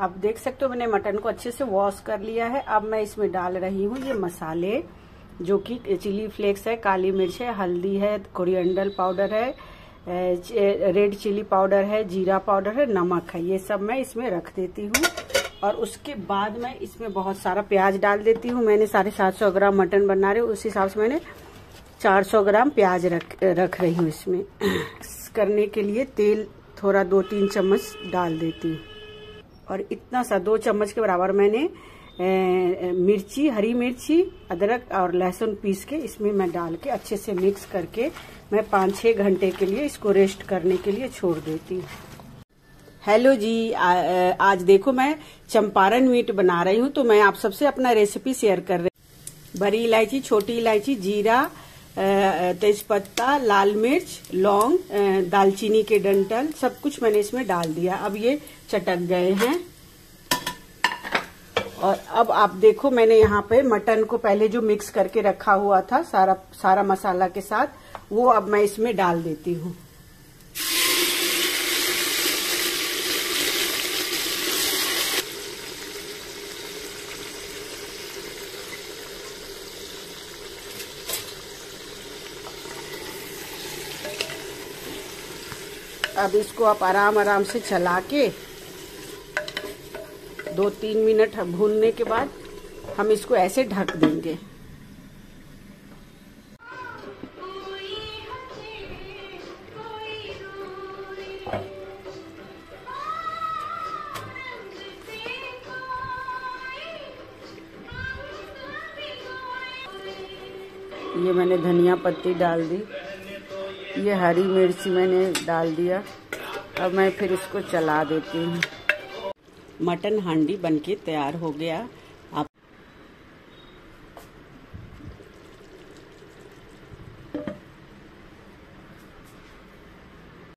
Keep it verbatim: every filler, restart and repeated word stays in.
अब देख सकते हो मैंने मटन को अच्छे से वॉश कर लिया है। अब मैं इसमें डाल रही हूँ ये मसाले, जो कि चिली फ्लेक्स है, काली मिर्च है, हल्दी है, कोरिएंडर पाउडर है, रेड चिली पाउडर है, जीरा पाउडर है, नमक है। ये सब मैं इसमें रख देती हूँ और उसके बाद मैं इसमें बहुत सारा प्याज डाल देती हूँ। मैंने साढ़े सात सौ ग्राम मटन बना रहे, उस हिसाब से मैंने चार सौ ग्राम प्याज रख रख रही हूँ। इसमें करने के लिए तेल थोड़ा दो तीन चम्मच डाल देती हूँ और इतना सा दो चम्मच के बराबर मैंने ए, मिर्ची, हरी मिर्ची, अदरक और लहसुन पीस के इसमें मैं डाल के अच्छे से मिक्स करके मैं पाँच छः घंटे के लिए इसको रेस्ट करने के लिए छोड़ देती हूँ। हेलो जी, आ, आज देखो मैं चंपारण मीट बना रही हूँ, तो मैं आप सबसे अपना रेसिपी शेयर कर रही हूँ। बड़ी इलायची, छोटी इलायची, जीरा, तेजपत्ता, लाल मिर्च, लौंग, दालचीनी के डंठल, सब कुछ मैंने इसमें डाल दिया। अब ये चटक गए हैं और अब आप देखो मैंने यहाँ पे मटन को पहले जो मिक्स करके रखा हुआ था सारा सारा मसाला के साथ, वो अब मैं इसमें डाल देती हूँ। अब इसको आप आराम आराम से चला के दो तीन मिनट भूनने के बाद हम इसको ऐसे ढक देंगे। ये मैंने धनिया पत्ती डाल दी, ये हरी मिर्ची मैंने डाल दिया। अब मैं फिर इसको चला देती हूँ। मटन हांडी बनके तैयार हो गया।